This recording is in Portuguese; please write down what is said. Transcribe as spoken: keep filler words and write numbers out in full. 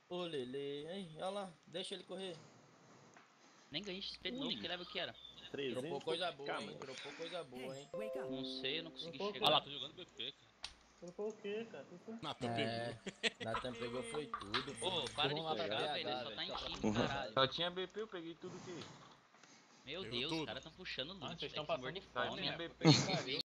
Ô, Lele, aí, olha lá, deixa ele correr. Nem ganhei X P de novo, que level que era. trezentos. Dropou coisa boa, Cá, hein? mano. Dropou coisa boa, hein? Wake up. Não sei, eu não consegui Dropou o chegar. Olha lá, quê? tô jogando B P, cara. Dropou o quê, cara? Tu foi- Natan É, pegou. Natan pegou foi tudo. Ô, filho. para de Vamos lá pra puxar, B H, velho. Ele só tá em velho. time, caralho. Só tinha B P, eu peguei tudo que. Meu Pegou Deus, os tudo. caras tão puxando Ah, loot, vocês velho. tão Que morto de Só fome. tinha ó. B P que pariu.